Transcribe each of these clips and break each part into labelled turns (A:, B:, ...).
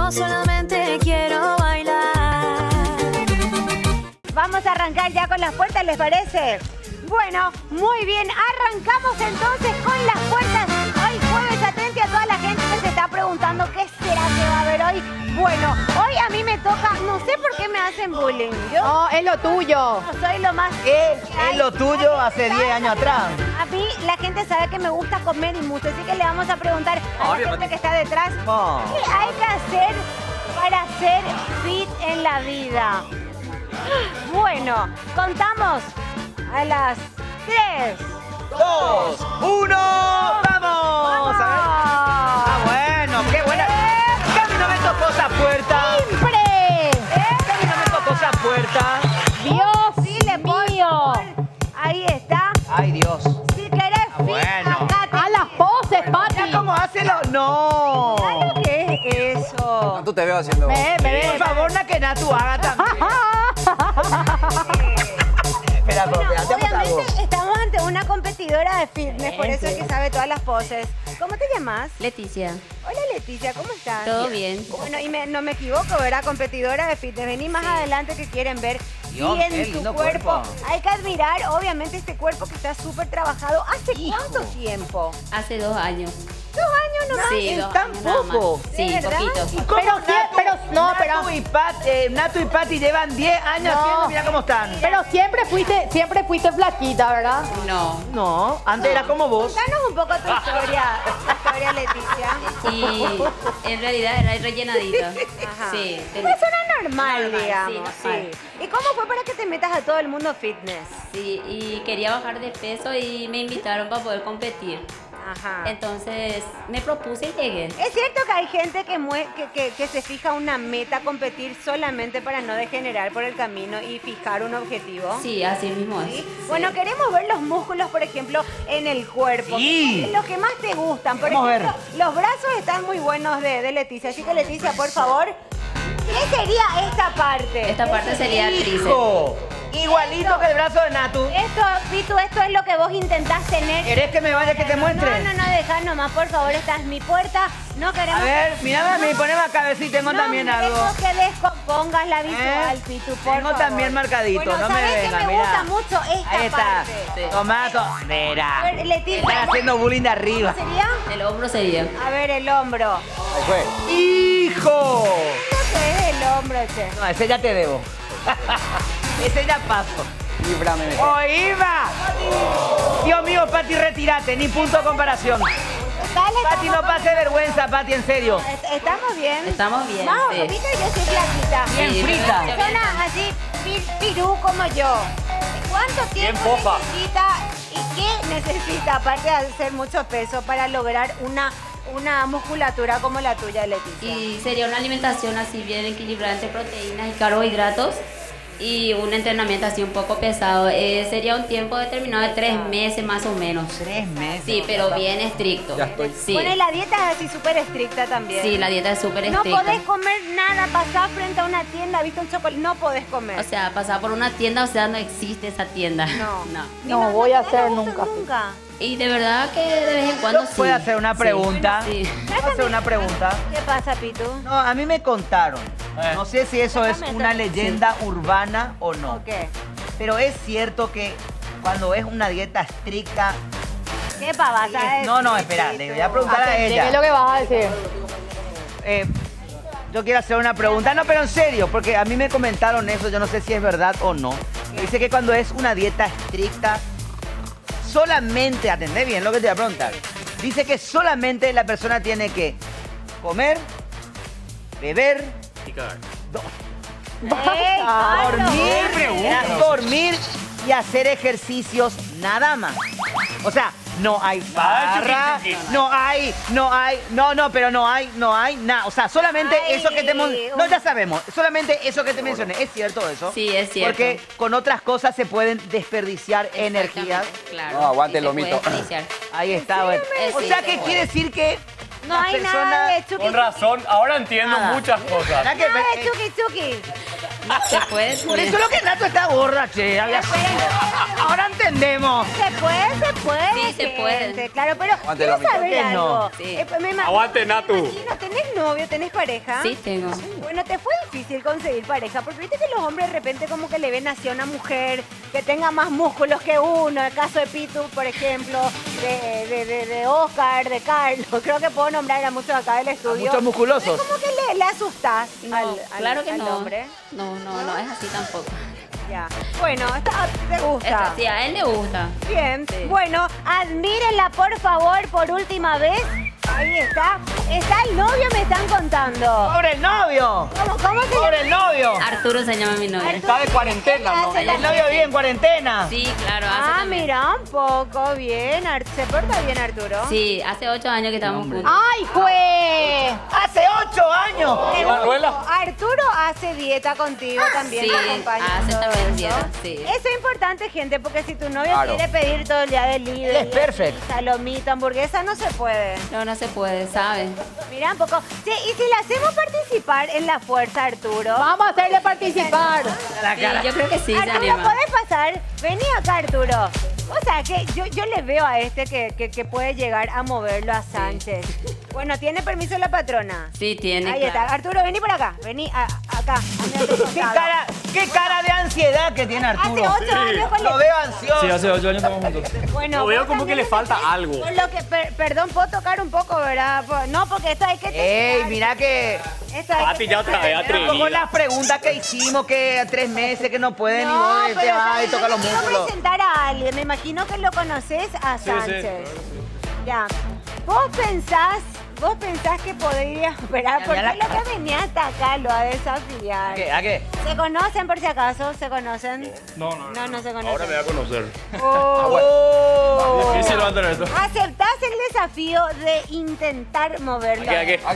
A: Yo solamente quiero bailar.
B: Vamos a arrancar ya con las puertas, ¿les parece? Bueno, muy bien, arrancamos entonces con las puertas. Hoy jueves, atente a toda la gente que se está preguntando qué será que va a haber hoy. Bueno, hoy a mí me toca, no sé por qué me hacen bullying. Yo
C: No, es lo tuyo.
B: no soy lo más...
D: Es lo tuyo hace 10 años atrás.
B: A mí la gente sabe que me gusta comer y mucho, así que le vamos a preguntar a la gente que está detrás
D: Oh.
B: qué hay que hacer para ser fit en la vida. Bueno, contamos a las 3,
D: 2, 1, ¡vamos! A ver. Ah, bueno, qué buena. Que a mí no me tocó esa puerta.
C: ¡Siempre!
D: Que a mí no me tocó esa puerta.
C: ¡Dios
B: Sí, le mío! Ahí está.
D: Ay, Dios.
B: Si querés fit,
D: bueno.
B: acá te...
C: ¡A las poses, Pati!
D: Mira cómo hace lo... ¡No!
B: ¿Sabes qué es eso?
E: Tú te veo haciendo...
D: Por favor, que Natu haga también. Espera,
B: Bueno,
D: espera, te vamos a algo.
B: obviamente estamos ante una competidora de fitness, por eso es que sabe todas las poses. ¿Cómo te llamas?
F: Leticia,
B: Hola Leticia, ¿cómo estás?
F: todo bien.
B: Bueno, y no me equivoco, ¿verdad? Competidora de fitness. Vení más adelante que quieren ver
D: Dios,
B: bien
D: qué
B: tu
D: lindo
B: cuerpo.
D: cuerpo.
B: Hay que admirar, obviamente, este cuerpo que está súper trabajado. ¿Hace cuánto tiempo?
F: Hace 2 años.
B: 2 años nomás.
F: Sí,
D: es
F: 2
D: tan
F: años nada más.
D: poco.
F: Sí,
B: ¿De verdad?
F: poquito.
D: Natu y Natu y Pati llevan 10 años
C: No.
D: haciendo, mira cómo están.
C: Pero siempre fuiste flaquita, ¿verdad?
F: No.
D: No, antes era como vos.
B: Contanos un poco tu historia, Leticia.
F: Y en realidad era rellenadita.
B: Ajá.
F: Sí.
B: Una persona normal, digamos.
F: Sí, normal.
B: Sí. ¿Y cómo fue para que te metas a todo el mundo fitness?
F: Sí, y quería bajar de peso y me invitaron para poder competir.
B: Ajá.
F: Entonces me propuse y llegué.
B: ¿Es cierto que hay gente que se fija una meta, competir solamente para no degenerar por el camino y fijar un objetivo?
F: Sí, así mismo es.
B: ¿Sí?
F: Sí.
B: Bueno, queremos ver los músculos, por ejemplo, en el cuerpo.
D: Sí.
B: Los que más te gustan. Por
D: Vamos a
B: ejemplo, los brazos están muy buenos de Leticia. Así que, Leticia, por favor, ¿qué sería esta parte?
F: Esta parte sería tríceps.
D: Hijo, igualito que el brazo de Natu.
B: Esto, Pitu, esto es lo que vos intentás tener.
D: ¿Querés que me vaya que te muestre?
B: No, dejá nomás, por favor, esta es mi puerta. No queremos...
D: A ver, mirame a mí, poneme acá a ver si tengo también algo.
B: No que descompongas la visual, Pitu, por
D: Tengo
B: favor.
D: también marcadito,
B: Bueno,
D: no me
B: ¿sabés
D: venga,
B: que me
D: mirá.
B: gusta mucho esta
D: Ahí está.
B: parte?
F: Sí.
D: Tomato. Mira.
B: A ver, Leticia,
D: Están haciendo bullying de arriba.
B: ¿cómo sería?
F: El hombro sería.
B: A ver, el hombro.
E: Ahí fue.
D: ¡Hijo!
B: ¿Qué es el hombro, che?
D: No, ese ya te debo. Ese ya paso.
E: Líbrame.
D: ¡Oíba! Dios mío, Pati, retírate, ni punto de comparación.
B: Dale,
D: Pati, no pase vergüenza, Pati, en serio.
B: ¿Estamos bien?
F: Estamos bien,
B: Vamos,
F: sí.
B: ¿viste? Yo soy flaquita.
D: Bien
F: Sí,
D: frita.
F: bien.
B: Persona así, pirú como yo. ¿Cuánto tiempo
E: fofa.
B: necesita y qué necesita, aparte de hacer mucho peso, para lograr una musculatura como la tuya, Leticia?
F: Y sería una alimentación así bien equilibrada entre proteínas y carbohidratos y un entrenamiento así un poco pesado. Sería un tiempo determinado de 3 meses más o menos.
D: 3 meses.
F: Sí, pero bien estricto.
E: Ya estoy.
F: Sí,
B: Bueno, y la dieta es así súper estricta también.
F: sí, la dieta es súper
B: No
F: estricta.
B: podés comer nada, pasás frente a una tienda, viste un chocolate, no podés comer.
F: O sea, pasar por una tienda, o sea, no existe esa tienda.
B: No.
F: No.
C: No voy a
B: te
C: hacer
B: gusta
C: nunca.
B: nunca.
F: Y de verdad que de vez en cuando sí.
D: ¿Puedo hacer una
F: Sí.
D: pregunta?
F: Sí.
D: ¿Puedo hacer una pregunta?
B: ¿Qué pasa, Pitu?
D: No, a mí me contaron. No sé si eso es una leyenda urbana o no.
B: ¿Qué?
D: Pero es cierto que cuando es una dieta estricta...
B: ¿Qué pavas?
D: No, espera, le voy a preguntar a
C: ¿Qué es lo
D: ella.
C: que vas a decir?
D: Yo quiero hacer una pregunta, no, pero en serio, porque a mí me comentaron eso, yo no sé si es verdad o no. Dice que cuando es una dieta estricta, solamente, atendé bien lo que te voy a preguntar, dice que solamente la persona tiene que comer, beber, dormir y hacer ejercicios nada más. O sea, no hay barra, no hay nada. O sea, solamente eso que te... No, ya sabemos, solamente eso que te mencioné. ¿Es cierto eso?
F: Sí, es cierto.
D: Porque con otras cosas se pueden desperdiciar energías.
F: Exactamente, claro.
E: No, aguante
F: Sí,
E: el
F: se puede
E: lomito.
F: desperdiciar.
D: Ahí está, bueno.
F: Es
D: O sea,
F: cierto.
D: ¿qué quiere decir que
B: No
D: las
B: hay nada
D: personas...
B: de chuki
G: Con razón, ahora entiendo
D: Nada.
G: muchas cosas.
D: ¿Verdad que-
B: Nada de chuki chuki.
F: Se puede,
D: Por eso es lo que Nato está gorda, che. Ahora entendemos.
B: Se puede.
F: Sí, se puede.
B: gente, claro, pero
E: Aguante,
B: quiero
E: Lomito.
B: saber
D: ¿Por qué no?
B: algo.
F: Sí.
E: Aguante, Natu.
B: Me imagino, ¿tenés novio, tenés pareja?
F: Sí, tengo.
B: Bueno, ¿te fue difícil conseguir pareja? Porque viste que los hombres de repente como que le ven hacia una mujer que tenga más músculos que uno. El caso de Pitu, por ejemplo, de Oscar, de Carlos. Creo que puedo nombrar a muchos acá del estudio.
D: Muchos musculosos.
B: ¿Cómo que le asustás
F: No, claro que
B: al
F: no.
B: hombre?
F: No es así tampoco.
B: Ya. Bueno, ¿te gusta?
F: Esta, sí, a él le gusta.
B: Bien.
F: Sí.
B: Bueno, admírenla por favor por última vez. Ahí está. Está el novio, me están contando.
D: ¡Pobre el novio!
B: ¿Cómo se
D: ¡Pobre el novio!
F: Arturo se llama mi novio.
E: Está de cuarentena, ¿no?
B: Hace
D: El novio vive en cuarentena.
F: Sí, claro, hace
B: Ah,
F: también.
B: mira, un poco bien. ¿Se porta bien Arturo?
F: Sí, hace 8 años que estamos juntos.
C: ¡Ay, jue!
D: ¡Hace 8 años!
E: Manuela.
B: Arturo hace dieta contigo también.
F: Sí,
B: te acompaña en
F: hace
B: todo
F: también
B: eso.
F: dieta, sí.
B: Eso es importante, gente, porque si tu novio
E: Claro.
B: quiere pedir todo el día de líder,
D: Él es perfecto.
B: salomita, hamburguesa, no se puede.
F: No se puede, ¿sabe?
B: Mira un poco. Sí, y si le hacemos participar en la fuerza, Arturo.
C: Vamos a hacerle participar.
F: Sí, yo creo que sí, se
B: Arturo,
F: anima.
B: ¿podés pasar? Vení acá, Arturo. O sea, que yo le veo a este que puede llegar a moverlo a Sánchez. Bueno, ¿tiene permiso la patrona?
F: Sí, tiene.
B: Ahí
F: claro.
B: está. Arturo, vení por acá. Vení acá. A mi otro costado.
D: ¿Qué cara de ansiedad que tiene
B: Hace
D: Arturo?
B: 8 años con
D: Lo veo ansioso.
G: Sí, hace 8 años estamos juntos.
B: Bueno,
E: Lo veo
B: vos
E: como que
B: también
E: le
B: lo
E: falta
B: sentís.
E: algo.
B: Por lo que, perdón, puedo tocar un poco, ¿verdad? No, porque esto hay que
D: Ey, mira que...
B: Esto hay
E: Pati,
B: que
E: ya otra vez,
B: tener.
E: atrevida.
D: Como las preguntas que hicimos que 3 meses que no pueden
B: No,
D: y
B: pero
D: te va y
B: ¿sabes?
D: toca los
B: Yo quiero
D: músculos.
B: presentar a alguien. Me imagino que lo conoces a Sánchez. Ya. ¿Vos pensás que podría operar?
D: Ya,
B: Porque
D: mira la
B: lo que venía hasta acá lo va a desafiar.
D: ¿A qué?
B: ¿Se conocen por si acaso? ¿Se conocen?
G: No.
B: No se conocen.
G: Ahora me va a conocer.
B: Oh.
G: Difícil va a tener esto.
B: ¿Aceptás el desafío de intentar moverlo?
E: ¿A qué?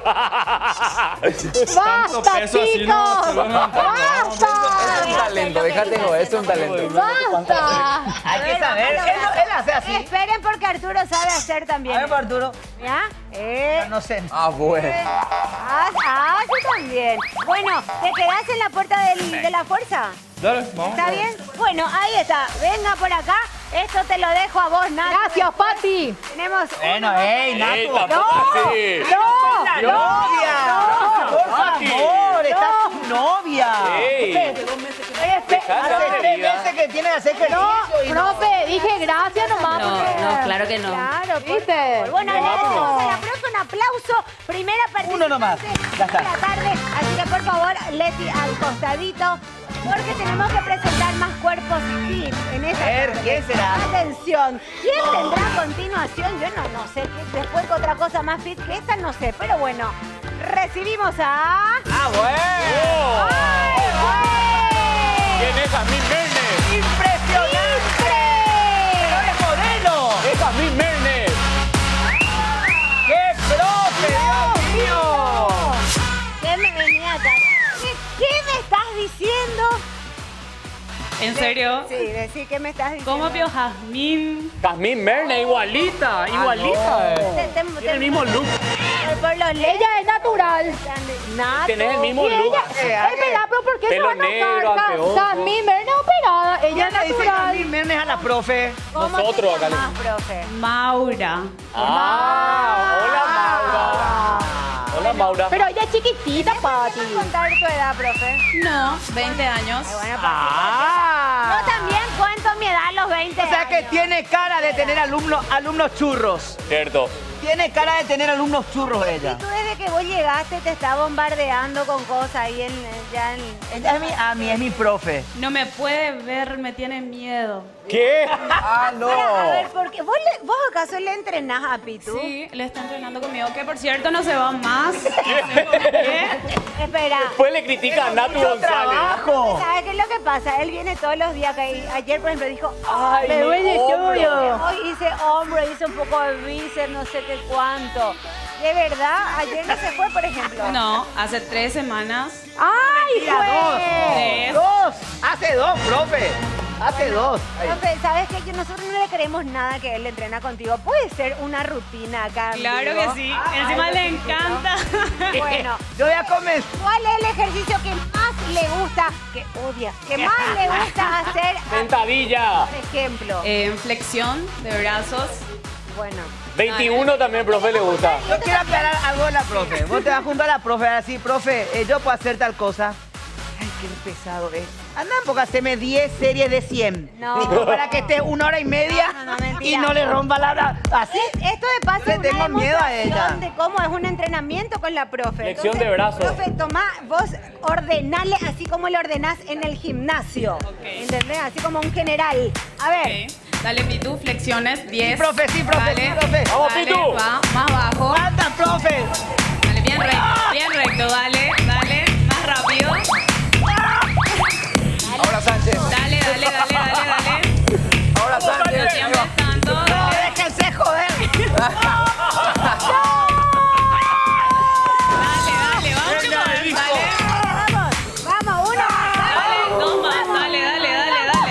G: Tanto
C: ¡Basta,
G: peso así no se
C: chicos!
G: van a aguantar.
E: Es un
C: ¡Basta!
E: talento, déjate joder, es un talento.
C: ¡Basta!
D: Hay que saber. Él hace así.
B: Esperen porque Arturo sabe hacer también.
D: A ver, Arturo.
B: ¿Ya?
D: No sé.
E: Ah, bueno.
B: Yo también. Bueno, ¿te quedás en la puerta de la fuerza?
G: Dale, vamos.
B: ¿Está bien? Bueno, ahí está. Venga por acá. Esto te lo dejo a vos, Nato.
C: Gracias, Pati.
B: Tenemos
D: Bueno, ey,
E: Ey,
D: Nato.
E: tampoco así.
D: ¡La novia! ¡Por favor! ¡Está tu novia!
E: Ey,
D: Hace
E: dejate
D: 3
E: vida.
D: meses que tiene que hacer ejercicio y no.
C: Profe, dije gracias nomás.
F: No,
C: porque-
F: no, claro que no.
B: Claro, por
C: ¿Viste?
B: favor. Bueno, le damos a la profe un aplauso. Primera participante
D: Uno nomás. Ya está.
B: de la tarde. Así que, por favor, Leti, al costadito. Porque tenemos que presentar más cuerpos fit en esta
D: A ver,
B: tarde.
D: ¿quién será?
B: Atención. ¿Quién tendrá a continuación? Yo no sé. Después otra cosa más fit que esta, no sé. Pero bueno, recibimos a...
D: ¡Ah, bueno!
B: ¡Ay, güey!
E: ¿Quién es Jasmine Mernes?
D: ¡Impresionante! ¡Pero es modelo!
E: Es Jasmine Mernes.
D: ¡Qué profe, Dios mío!
B: ¿Qué me venía acá? ¿Qué me estás diciendo?
H: ¿En serio?
B: Sí, decí qué me estás diciendo.
H: ¿Cómo vio Jazmín?
E: Jasmine Mernes, igualita, igualita. Tiene el mismo look.
B: Por los
C: Ella es natural.
B: Nato.
E: Tenés el mismo
C: Y
E: look.
C: ella, espera, pero ¿por qué se
E: Pelo
C: va a
E: negro,
C: enojar?
E: anteojos.
C: Jasmine Mernes operada. Ella
D: ¿Quién
C: es
D: le dice
C: natural.
D: Jasmine Mernes a la profe?
B: ¿Cómo
E: Nosotros
B: te
E: acá le-
B: llamás, profe?
H: Maura.
E: Ah, hola Maura. Hola Maura.
C: Pero ella es chiquitita, Pati.
B: ¿Puedes contar tu edad, profe?
H: No, 20 años.
B: Bueno,
D: ¡Ah!
B: yo también cuento mi edad a los 20
D: O sea que
B: años.
D: tiene cara de tener alumnos churros.
E: Cierto.
D: Tiene cara de tener alumnos churros
B: Y
D: ella.
B: tú desde que vos llegaste te está bombardeando con cosas ahí
D: Ella a mí es mi profe.
H: No me puede ver, me tiene miedo.
E: ¿Qué? Ah, no.
B: A ver, porque vos acaso le entrenás a Pitu.
H: Sí, le está entrenando conmigo, que por cierto no se va más. No sé por qué.
B: Espera.
E: Después le critica a Natu
D: Mucho
E: González.
D: trabajo.
B: ¿Sabes qué es lo que pasa? Él viene todos los días acá y ayer, por ejemplo, dijo,
E: Ay,
C: Me duele
E: mi hombro.
C: todo.
B: hoy hice hombro, hice un poco de bíceps, no sé qué cuánto. De verdad, ayer no se fue, por ejemplo.
H: No, hace 3 semanas.
C: ¡Ay,
D: Mira,
C: güey!
D: 2. Hace 2, profe. Hace 2.
B: Profe, ¿sabes qué? Que nosotros no le creemos nada que él entrena contigo. Puede ser una rutina acá. en
H: Claro
B: vivo.
H: que sí. Encima le encanta.
B: Bueno,
D: Yo voy a comenzar.
B: ¿cuál es el ejercicio que más le gusta, que odia, que más le gusta hacer,
E: Sentadilla.
B: por ejemplo?
H: Flexión de brazos.
B: Bueno.
E: 21 también, profe, le gusta.
D: Yo quiero aclarar algo a la profe. Vos te vas junto a la profe, así, profe, yo puedo hacer tal cosa. Ay, qué pesado es. Anda, porque haceme 10 series de 100.
B: No.
D: Digo, para que esté 1 hora y media
B: No, mentira.
D: y no le rompa la... Así.
B: Esto de paso
D: Le
B: es
D: tengo
B: una
D: miedo a
B: demostración
D: ella.
B: de cómo es un entrenamiento con la profe.
E: Flexión de brazos.
B: Profe, tomá, vos ordenale así como le ordenás en el gimnasio. ¿Entendés? Así como un general. A ver.
H: Ok. Dale, Pitu, flexiones, 10.
D: Sí, profe, sí, profe,
H: Dale,
D: sí, profe.
E: Vamos,
H: dale,
E: Pitu.
H: va, más bajo.
D: ¡Anda, profe!
H: Dale, bien recto, dale, dale, más rápido.
G: Ahora Sánchez.
H: Dale.
G: Ahora
H: No
G: Sánchez.
H: tiembles tanto,
D: ¡No,
H: dale.
D: déjense joder!
H: Dale, vamos que podés, dale.
B: Vamos, uno.
H: Dale, dos más, dale. Dale,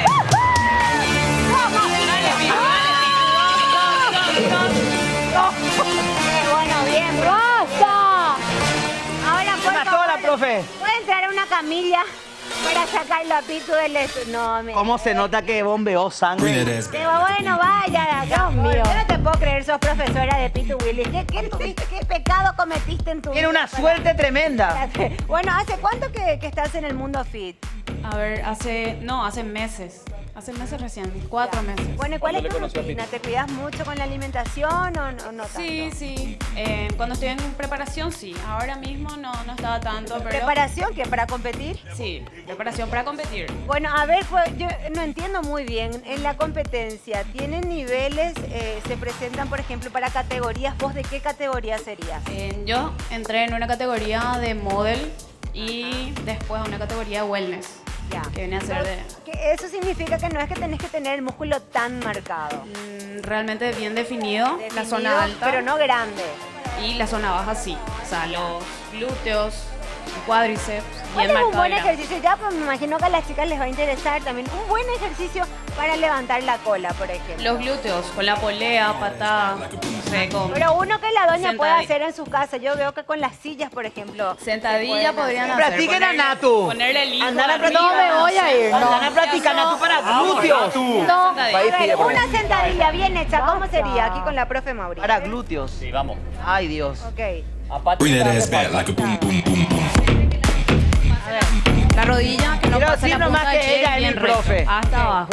H: Pitu,
B: Bueno, bien, basta. Ahora, por
D: mató
B: favor,
D: la profe.
B: ¿puede entrar a una camilla para sacarlo a Pitu del... No, me...
D: ¿Cómo se nota que bombeó sangre?
B: Pero bueno, vaya de acá. Yo no te puedo creer, sos profesora de Pitu Willis. ¿Qué pecado cometiste en tu
D: Tiene
B: vida
D: una
B: para-
D: suerte tremenda.
B: Bueno, ¿hace cuánto que estás en el mundo fit?
H: A ver, hace meses. Hace meses recién, 4 meses.
B: Bueno, ¿y cuál es
G: le
B: tu
G: conoció a
B: rutina? ¿Te cuidas mucho con la alimentación o no tanto?
H: Sí. Cuando estoy en preparación, sí. Ahora mismo no estaba tanto, pero...
B: ¿Preparación qué? ¿Para competir?
H: Sí, preparación para competir.
B: Bueno, a ver, pues, yo no entiendo muy bien. En la competencia, ¿tienen niveles? ¿Se presentan, por ejemplo, para categorías? ¿Vos de qué categoría serías?
H: Yo entré en una categoría de model y después una categoría de wellness.
B: Ya.
H: Que viene a ser de...
B: Que eso significa que no es que tenés que tener el músculo tan marcado.
H: realmente bien definido, la
B: Definido,
H: zona alta.
B: pero no grande.
H: Y la zona baja sí. O sea, los glúteos, el cuádriceps,
B: ¿Cuál
H: bien
B: es un
H: marcado.
B: buen
H: y grande.
B: ejercicio? Ya pues, me imagino que a las chicas les va a interesar también. Un buen ejercicio para levantar la cola, por ejemplo.
H: Los glúteos, con la polea, patada, no sé, con
B: Pero uno que la doña puede
H: Sentadilla.
B: hacer en su casa. Yo veo que con las sillas, por ejemplo.
H: sentadilla podrían hacer.
D: Practiquen a Natu.
H: Ponerle el hijo
D: Andan a
H: arriba,
C: No me voy a ir, no.
D: Andan a practicar Natu para glúteos.
B: No,
H: Sentadilla.
B: a ver,
G: pide, por
B: una sentadilla bien hecha. ¿Cómo sería? Aquí con la profe Mauri.
D: Para glúteos.
E: Sí, vamos.
D: Ay, Dios.
B: Ok.
E: A Pati
I: Bring that
E: le
I: ass
E: hace
I: back
E: falta.
I: like a boom, boom, boom, boom.
H: La rodilla, que no
D: Quiero
H: pase
D: decir
H: la
D: nomás
H: punta
D: que
H: del pie,
D: ella es
H: bien
D: mi
H: recto,
D: profe.
H: hasta abajo.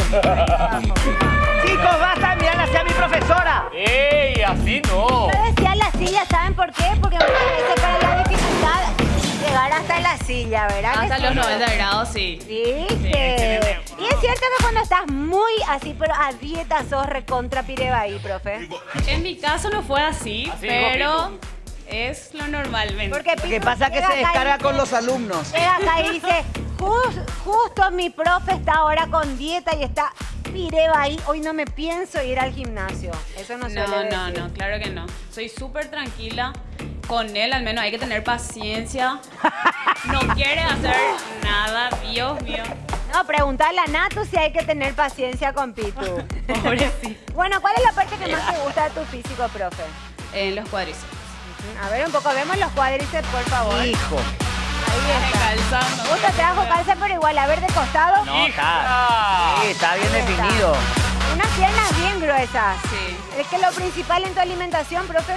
D: Chicos, basta, mirar hacia mi profesora.
E: ¡Ey! Así no.
B: Yo decía la silla, ¿saben por qué? Porque muchas veces para la dificultad llegar hasta la silla, ¿verdad?
H: Hasta
B: que
H: los
B: sí?
H: 90 grados, sí.
B: ¿Viste? Y es cierto que cuando estás muy así, pero a dieta sos recontra pirebaí, profe.
H: En mi caso no fue así,
E: Así
H: pero
E: dijo
H: es lo normalmente.
B: Porque
D: Lo que
B: Pitu
D: pasa es que
B: llega
D: se
B: acá y
D: descarga
B: dice-
D: con los alumnos.
B: Llega acá y dice, justo mi profe está ahora con dieta y está pirebaí. Hoy no me pienso ir al gimnasio. Eso no suele decir.
H: No, claro que no. Soy súper tranquila. Con él al menos hay que tener paciencia. No quiere hacer nada, Dios mío.
B: No, preguntarle a Natu si hay que tener paciencia con Pitu.
H: Pobrecito.
B: Bueno, ¿cuál es la parte que más te gusta de tu físico, profe?
H: En los cuádriceps.
B: A ver un poco, vemos los cuádriceps, por favor.
D: Hijo.
B: Ahí está.
H: Calzando.
B: Me gusta trabajo calza, pero igual, a ver de costado.
D: No, está.
E: ¡Hija!
D: Sí, está bien
B: Ahí está.
D: definido.
B: Unas piernas bien gruesas.
H: Sí.
B: Es que lo principal en tu alimentación, profe,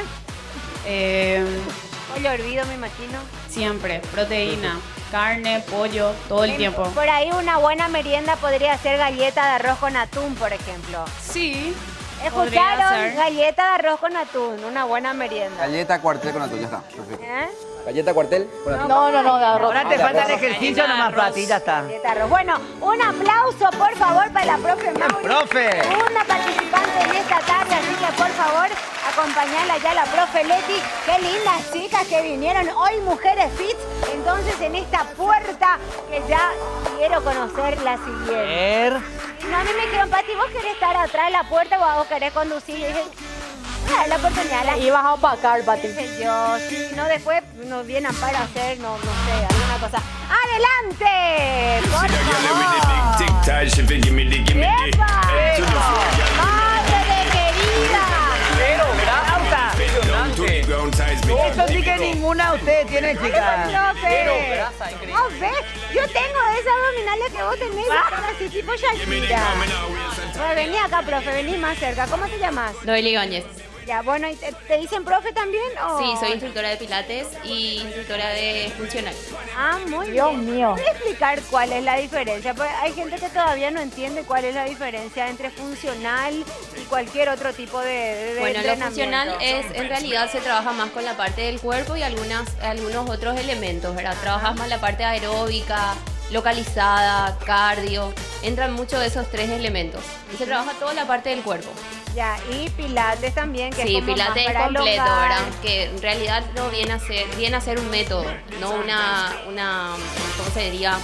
H: Eh,
B: pollo hervido, me imagino.
H: siempre. Proteína, carne, pollo, todo el tiempo.
B: Por ahí una buena merienda podría ser galleta de arroz con atún, por ejemplo.
H: Sí. podría
B: ¿Escucharon?
H: ser.
B: Galleta de arroz con atún, una buena merienda.
G: Galleta cuartel con atún, ya está. Perfecto.
B: ¿Eh?
G: Galleta cuartel con atún.
C: No, de arroz.
D: Ahora te
G: de
D: falta el
G: arroz.
D: ejercicio nomás,
H: Arroz.
D: Pati, ya está.
B: Galleta de arroz. Bueno, un aplauso, por favor, para la profe Mauri.
D: profe!
B: Una participante en esta tarde, así que por favor, acompañarla ya la profe Leti. Qué lindas chicas que vinieron hoy, Mujeres Fit. Entonces, en esta puerta que ya quiero conocer la siguiente.
D: Ver.
B: No, a mí me dijeron, Pati, ¿vos querés estar atrás de la puerta o vos querés conducir? Y dije, la oportunidad. La
C: Ibas a opacar, Pati.
B: dije yo, sí, no, después nos vienen para hacer, no sé, alguna cosa. ¡Adelante! ¡Por favor! ¡Epa! ¡Madre querida!
D: Pero, grasa.
E: Impresionante.
D: Eso sí que ninguna de ustedes tiene, chicas.
B: Profe.
E: grasa, increíble.
B: No ves, yo tengo que vos tenés la cara así tipo Shakira. Bueno, vení acá, profe, vení más cerca. ¿Cómo te llamas?
F: Noeli Ibáñez.
B: Ya, bueno, ¿y te dicen profe también o...?
F: Sí, soy instructora de pilates y instructora de funcional.
B: Ah, muy
C: Dios
B: bien.
C: mío.
B: ¿Puedes explicar cuál es la diferencia? Porque hay gente que todavía no entiende cuál es la diferencia entre funcional y cualquier otro tipo de
F: Bueno, lo
B: entrenamiento.
F: funcional es, en realidad se trabaja más con la parte del cuerpo y algunos otros elementos, ¿verdad? Trabajas más la parte aeróbica, localizada, cardio. Entran mucho de esos tres elementos. Y se trabaja toda la parte del cuerpo.
B: Ya, y pilates también, que
F: Sí,
B: es como
F: pilates
B: más
F: es
B: para
F: completo,
B: elongar.
F: ¿verdad? Que en realidad no viene a ser un método, no una ¿cómo se diría?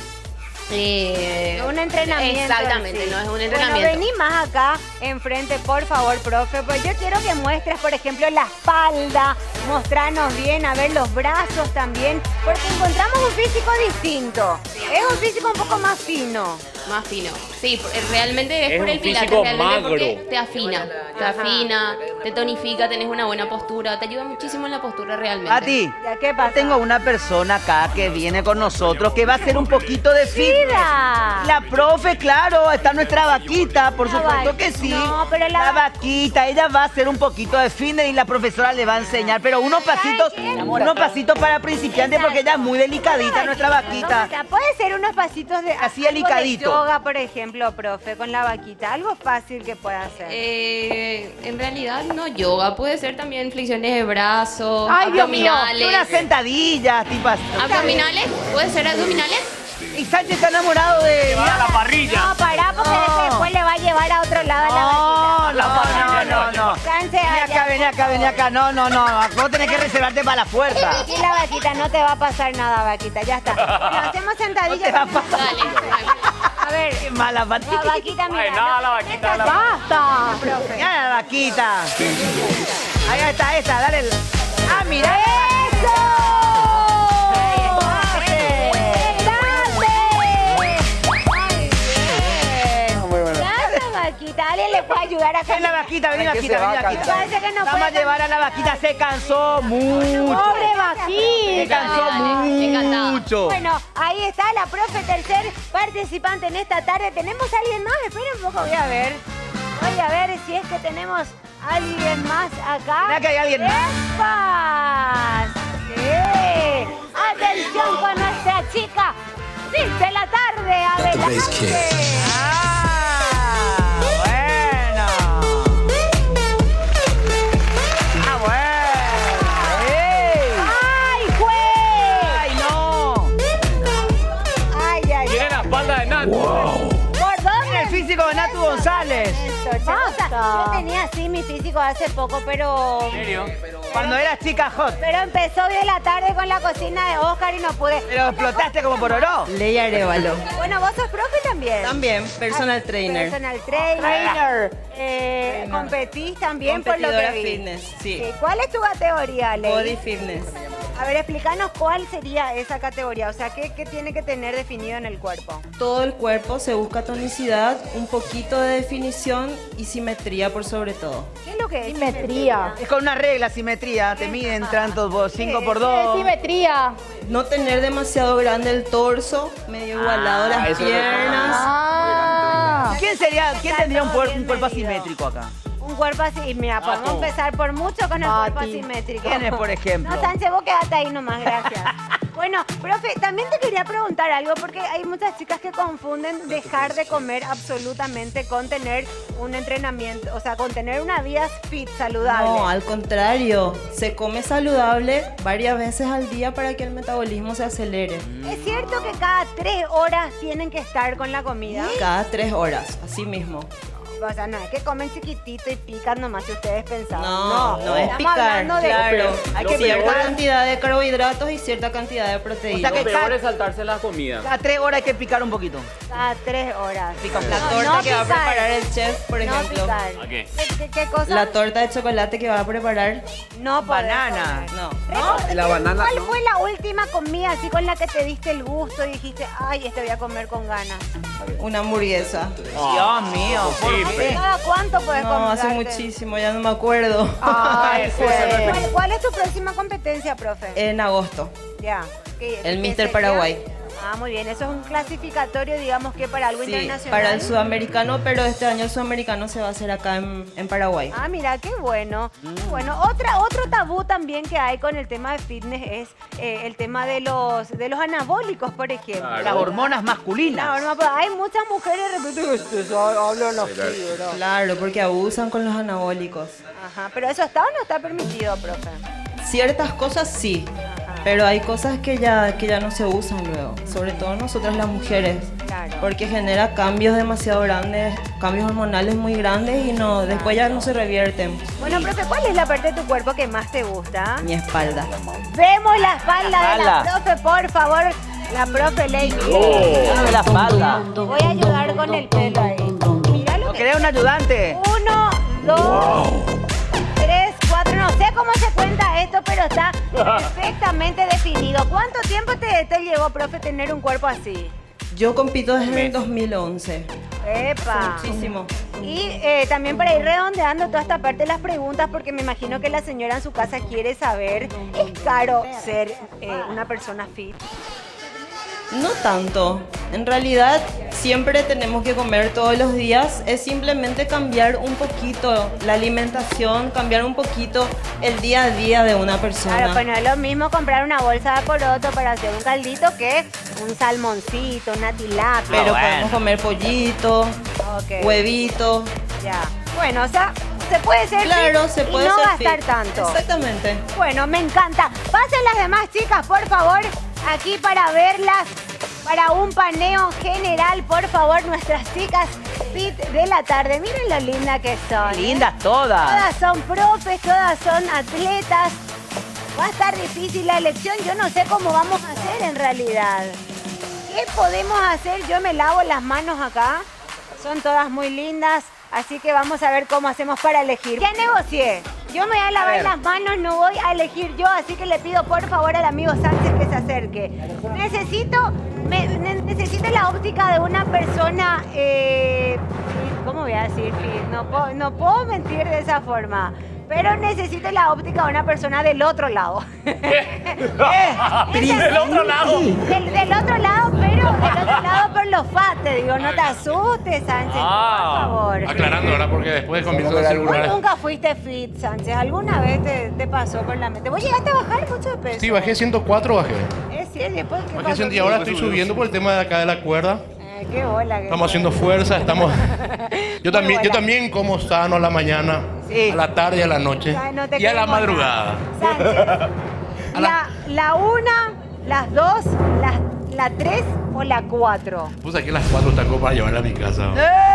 B: Un entrenamiento.
F: Exactamente,
B: sí.
F: no es un
B: Bueno,
F: entrenamiento.
B: vení más acá enfrente, por favor, profe. Pues yo quiero que muestres, por ejemplo, la espalda, mostrarnos bien, a ver los brazos también, porque encontramos un físico distinto. Es un físico un poco más fino.
F: Más fino. Sí, realmente es
E: Es
F: por
E: un
F: el pilates,
E: físico
F: realmente
E: magro.
F: porque te afina, te tonifica, tenés una buena postura, te ayuda muchísimo en la postura realmente.
D: Pati,
B: ¿Ya qué pasa?
D: tengo una persona acá que viene con nosotros que va a hacer un poquito de fitness.
B: ¡Mira!
D: La profe, claro, está nuestra vaquita, por
B: La
D: supuesto que sí.
B: No, pero la
D: vaquita, ella va a hacer un poquito de fitness y la profesora le va a enseñar, pero unos pasitos para principiantes porque ella es muy delicadita, nuestra vaquita.
B: O sea, puede ser unos pasitos de
D: Así
B: algo
D: delicadito.
B: de yoga, por ejemplo, profe, con la vaquita. Algo fácil que pueda hacer.
F: En realidad no yoga, puede ser también flexiones de brazos,
C: Ay, Dios mío,
F: abdominales.
D: Unas sentadillas, tipo así.
F: Abdominales, puede ser abdominales.
D: Y Sánchez está enamorado de...
E: Llevar a la parrilla.
B: No, pará, porque después le va a llevar a otro lado a la vaquita.
D: No.
B: Sánchez,
D: Vení acá. No. Vos tenés que reservarte para la fuerza.
B: aquí la vaquita, no te va a pasar nada, vaquita, ya está. Bueno, hacemos sentadillas.
D: No te va a pasar.
F: Dale.
B: A ver,
D: Qué mala
B: la
D: vaquita.
B: vaquita, mira.
E: Ay, nada, la vaquita, la
C: ¡Basta!
B: Profe.
D: Mira la vaquita. Ahí está esa, dale. Ah, mira.
G: Muy bueno.
B: Gracias, vaquita. ¿Alguien le puede ayudar a
D: Es la vaquita, vení
G: Ay, que se va a
D: vaquita.
B: Parece que no
D: Vamos a
B: puede.
D: llevar a la vaquita, se cansó mucho.
C: ¡Pobre
D: Se
C: vaquita!
D: cansó
F: Dale, encantada.
D: mucho.
B: Bueno, ahí está la profe, tercer participante en esta tarde. ¿Tenemos a alguien más? Espera un poco, voy a ver. Voy a ver si es que tenemos a alguien más acá.
D: Mira que hay alguien
B: más. Sí. Atención con nuestra chica. Sí, de la tarde.
I: Got the bass
B: Adelante.
I: kick.
D: Bueno. ¡Ey!
B: ¡Ay, juez!
D: ¡Ay, no!
B: ¡Ay!
E: Tiene la espalda de Nat.
B: ¿Por dónde?
D: El físico de Natu González.
B: Yo tenía así mi físico hace poco, pero...
E: ¿En serio?
D: Cuando eras chica hot.
B: Pero empezó hoy de la tarde con la cocina de Oscar y no pude.
D: Pero explotaste como por oro.
J: Ley Arevalo.
B: Bueno, vos sos profe también.
J: También, personal trainer.
B: Personal trainer. Competís también por lo que
J: Competidora
B: vi.
J: fitness, sí.
B: ¿Cuál es tu categoría, Ley?
J: Body fitness.
B: A ver, explícanos cuál sería esa categoría. O sea, ¿qué tiene que tener definido en el cuerpo?
J: Todo el cuerpo se busca tonicidad, un poquito de definición y simetría por sobre todo.
B: ¿Qué es lo que es?
C: Simetría.
D: Es con una regla, simetría. Te miden tantos 5 por 2.
C: Simetría.
J: No tener demasiado grande el torso, medio igualado las
G: eso es
J: piernas.
C: Ah.
D: ¿Quién tendría un cuerpo asimétrico acá?
B: Un cuerpo así, mira, podemos empezar por mucho con el cuerpo
C: Pati.
B: asimétrico.
D: ¿Quién es, por ejemplo?
B: No, Sánchez, vos quedate ahí nomás, gracias. Bueno, profe, también te quería preguntar algo, porque hay muchas chicas que confunden dejar de comer absolutamente con tener un entrenamiento, o sea, con tener una vida fit, saludable.
J: No, al contrario, se come saludable varias veces al día para que el metabolismo se acelere.
B: ¿Es cierto que cada 3 horas tienen que estar con la comida?
J: Cada 3 horas, así mismo.
B: O sea, no es que comen chiquitito y pican nomás si ustedes pensaban.
J: No es
B: estamos
J: picar,
B: hablando de...
J: claro. Hay que cierta
D: peor-
J: cantidad de carbohidratos y cierta cantidad de proteínas.
D: O sea
E: Lo
D: que
E: peor es saltarse la comida.
D: Cada 3 horas hay que picar un poquito.
B: Cada 3 horas.
D: Pica un
J: La
D: poco.
J: torta
B: no
J: que va a
B: picar.
J: preparar el chef, por
B: No
J: ejemplo.
B: picar.
E: ¿A qué?
B: ¿Qué cosa?
J: La torta de chocolate que va a preparar.
B: No podés
D: Banana.
B: comer.
J: No.
G: La banana.
B: ¿Cuál
G: no.
B: fue la última comida así con la que te diste el gusto y dijiste, ay, este voy a comer con ganas?
J: Una hamburguesa.
D: Dios mío, ¿por
E: Sí,
D: qué?
B: ¿Cada cuánto puedes
J: No, hace
B: comprarte?
J: muchísimo, ya no me acuerdo.
B: Ay,
E: Sí, sí,
B: ¿Cuál es tu próxima competencia, profe?
J: En agosto.
B: Ya.
J: El Mr. Paraguay.
B: Ah, muy bien. Eso es un clasificatorio, digamos que para algo
J: Sí,
B: internacional.
J: para el sudamericano, pero este año el sudamericano se va a hacer acá en Paraguay.
B: Ah, mira, qué bueno. Bueno, otro tabú también que hay con el tema de fitness es el tema de los anabólicos, por ejemplo.
D: Las hormonas masculinas.
B: Hay muchas mujeres de repente que hablan así, ¿verdad?
J: Claro, porque abusan con los anabólicos.
B: Ajá, pero ¿eso está o no está permitido, profe?
J: Ciertas cosas sí, pero hay cosas que ya no se usan luego, sobre todo nosotras las mujeres,
B: Claro.
J: porque genera cambios demasiado grandes, cambios hormonales muy grandes y después ya no se revierten.
B: Bueno, profe, ¿cuál es la parte de tu cuerpo que más te gusta?
J: Mi espalda.
B: Vemos la espalda de la
D: espalda.
B: profe, por favor. La profe Ley.
D: Dame la espalda.
B: Voy a ayudar con el pelo ahí. Mira lo
D: ¿No
B: que...
D: querés un ayudante?
B: 1, 2, 3, 4. No sé cómo se cuenta esto, pero está perfectamente definido. ¿Cuánto tiempo te llevó, profe, tener un cuerpo así?
J: Yo compito desde el 2011.
B: ¡Epa!
J: Muchísimo.
B: Y también para ir redondeando toda esta parte de las preguntas, porque me imagino que la señora en su casa quiere saber, ¿es caro ser una persona fit?
J: No tanto. En realidad, siempre tenemos que comer todos los días. Es simplemente cambiar un poquito la alimentación, cambiar un poquito el día a día de una persona.
B: Claro, pues no es lo mismo comprar una bolsa de poroto para hacer un caldito que un salmoncito, una tilapia.
J: Pero
D: bueno.
J: podemos comer pollito,
B: Ok,
J: huevito.
B: ya. Bueno, o sea, se puede ser
J: Claro,
B: fit
J: se puede
B: y no
J: ser
B: gastar
J: fit.
B: tanto.
J: Exactamente.
B: Bueno, me encanta. Pasen las demás chicas, por favor, aquí para verlas, para un paneo general, por favor, nuestras chicas fit de la tarde. Miren lo linda que son.
D: Lindas todas.
B: Todas son profes, todas son atletas. Va a estar difícil la elección, yo no sé cómo vamos a hacer en realidad. ¿Qué podemos hacer? Yo me lavo las manos acá. Son todas muy lindas, así que vamos a ver cómo hacemos para elegir. Ya negocié. Yo me voy a lavar las manos, no voy a elegir yo, así que le pido por favor al amigo Sánchez que se acerque. Necesito la óptica de una persona, ¿cómo voy a decir? No puedo mentir de esa forma. Pero necesito la óptica de una persona del otro lado.
E: Del otro lado.
B: Del otro lado, pero por los fat, te digo, no te asustes, Sánchez, por favor.
K: Aclarando, ¿verdad? Porque después comienzo a decir
B: Vos
K: una...
B: nunca fuiste fit, Sánchez. ¿Alguna vez te pasó por la mente? ¿Vos llegaste a bajar mucho de peso?
K: Sí, bajé 104, bajé.
B: Es cierto, después ¿qué
K: Bajé
B: pasó?
K: 100 y ahora estoy subiendo por el tema de acá de la cuerda.
B: Qué bola.
K: Estamos haciendo fuerza, estamos... Yo también como sano a la mañana,
B: Sí.
K: a la tarde y a la noche.
B: Ay, no te
K: Y a la
B: queremos
K: madrugada.
B: nada. Sánchez, la 1, las 2, la 3 o la 4.
K: Puse aquí las 4 tacos para llevarla a mi casa.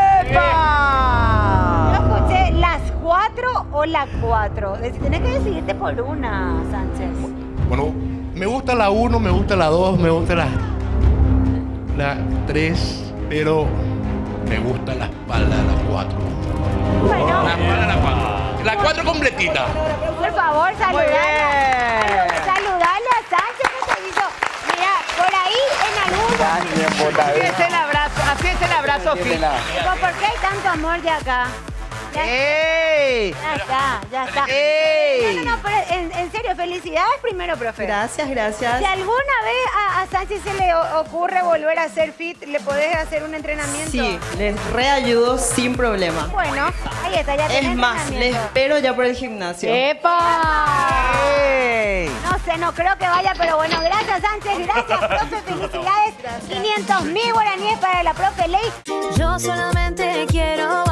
D: ¡Epa!
B: Yo escuché las 4 o la 4. Tenés que decidirte por una, Sánchez.
K: Bueno, me gusta la 1, me gusta la 2, me gusta la 3, pero me gusta la espalda de la 4.
B: Bueno,
K: La espalda de la 4. La 4 completita.
B: por favor, saludale a Sánchez que te hizo. Mira, por ahí en algún...
D: Así es el abrazo fit.
B: ¿Por qué hay tanto amor de acá?
D: ¡Ey!
B: Ya está.
D: ¡Ey!
B: No, pero en serio, felicidades primero, profe.
J: Gracias, gracias.
B: Si alguna vez a Sánchez se le ocurre volver a ser fit, ¿le podés hacer un entrenamiento?
J: Sí, les reayudo sin problema.
B: Bueno, ahí está, ya tenés
J: Es más, les
B: entrenamiento.
J: espero ya por el gimnasio.
B: ¡Epa!
D: ¡Ey!
B: No sé, no creo que vaya, pero bueno, gracias Sánchez, gracias profe, felicidades. 500.000 guaraníes para la profe Ley.
A: Yo solamente quiero